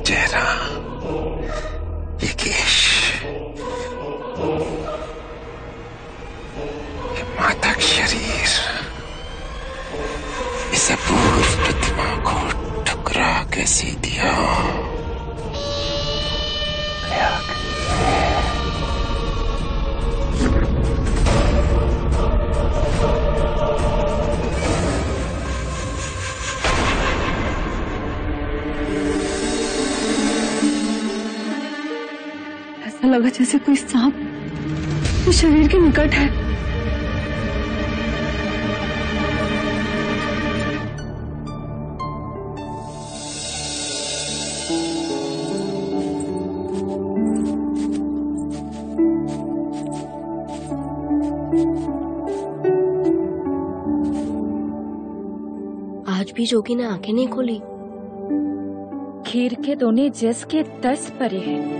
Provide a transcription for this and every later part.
चेहरा, ये केश, ये मादक शरीर, इस अपूर्व प्रतिमा को ठुकरा कैसे दिया? ऐसा लगा जैसे कोई सांप इस शरीर के निकट है। आज भी जोगी ने आंखें नहीं खोली। खीर के दोने जस के 10 परे हैं।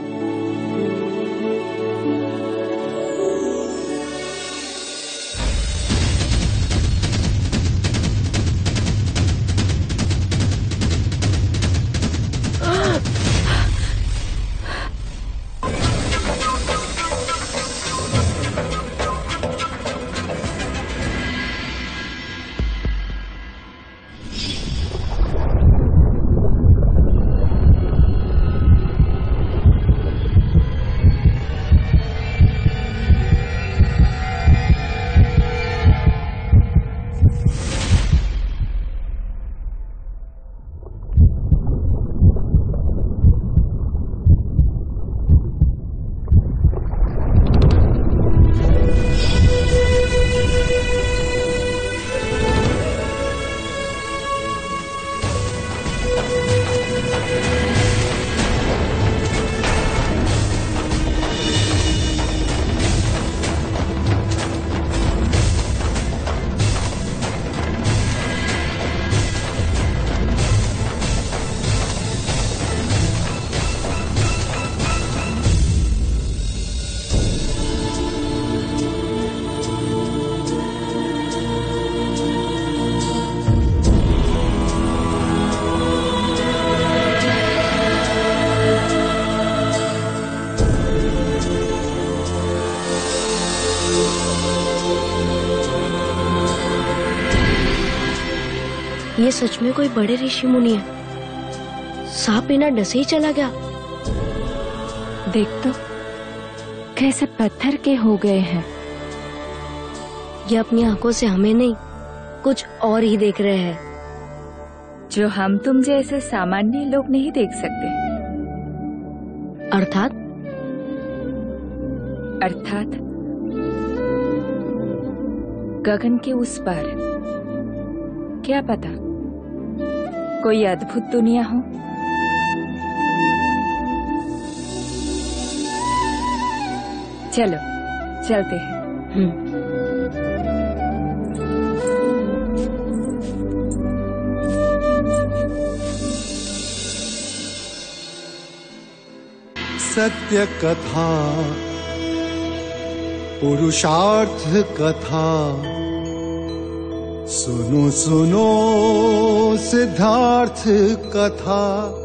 ये सच में कोई बड़े ऋषि मुनि है। सांप बिना डसे ही चला गया। देख तो कैसे पत्थर के हो गए हैं। ये अपनी आंखों से हमें नहीं, कुछ और ही देख रहे हैं जो हम तुम जैसे सामान्य लोग नहीं देख सकते। अर्थात गगन के उस पार। क्या पता कोई अद्भुत दुनिया हो। चलो चलते हैं। सत्य कथा, पुरुषार्थ कथा, सुनो सुनो सिद्धार्थ कथा।